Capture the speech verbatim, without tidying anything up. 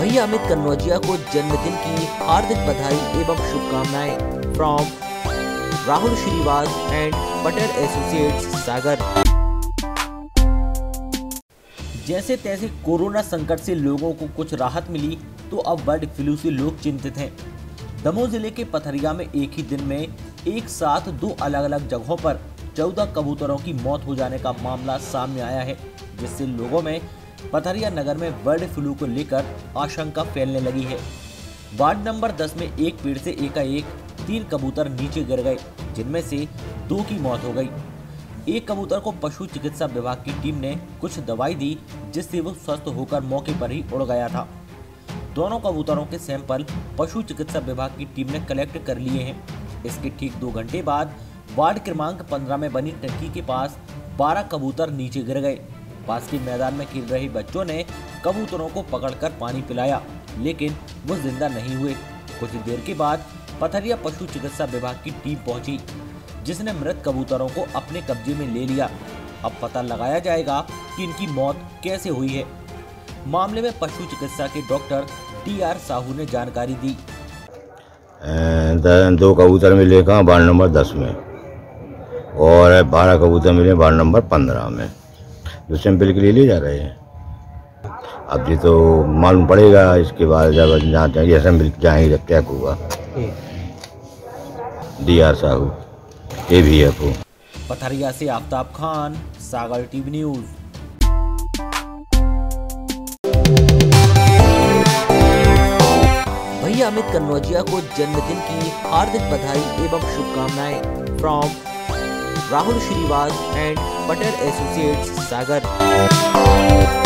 भैया अमित कन्नौजिया को जन्मदिन की हार्दिक बधाई एवं शुभकामनाएं from Rahul Shrivas and Patel associates Sagar. जैसे तैसे कोरोना संकट से लोगों को कुछ राहत मिली तो अब बर्ड फ्लू से लोग चिंतित हैं। दमोह जिले के पथरिया में एक ही दिन में एक साथ दो अलग अलग जगहों पर चौदह कबूतरों की मौत हो जाने का मामला सामने आया है, जिससे लोगों में पथरिया नगर में बर्ड फ्लू को लेकर आशंका फैलने लगी है। वार्ड नंबर दस में एक पेड़ से एकाएक तीन कबूतर नीचे गिर गए, जिनमें से दो की मौत हो गई। एक कबूतर को पशु चिकित्सा विभाग की टीम ने कुछ दवाई दी, जिससे वो स्वस्थ होकर मौके पर ही उड़ गया था। दोनों कबूतरों के सैंपल पशु चिकित्सा विभाग की टीम ने कलेक्ट कर लिए हैं। इसके ठीक दो घंटे बाद वार्ड क्रमांक पंद्रह में बनी टंकी के पास बारह कबूतर नीचे गिर गए। पास के मैदान में खेल रहे बच्चों ने कबूतरों को पकड़कर पानी पिलाया, लेकिन वो जिंदा नहीं हुए। कुछ देर के बाद पथरिया पशु चिकित्सा विभाग की टीम पहुंची, जिसने मृत कबूतरों को अपने कब्जे में ले लिया। अब पता लगाया जाएगा कि इनकी मौत कैसे हुई है। मामले में पशु चिकित्सा के डॉक्टर टी आर साहू ने जानकारी दी। दो कबूतर मिले कहाँ वार्ड नंबर दस में और बारह कबूतर मिले वार्ड नंबर पंद्रह में, जो सैंपल के लिए ले जा रहे हैं। अब ये तो मालूम पड़ेगा इसके बाद जब जहाँ ये सैंपल जहाँ ही क्या हुआ। डी आर साहू ए भी एफ ओ। पथरिया से आफ्ताब खान, सागर टीवी न्यूज। भैया अमित कन्नौजिया को जन्मदिन की हार्दिक बधाई एवं शुभकामनाएं from Rahul Shrivas and Patel associates Sagar.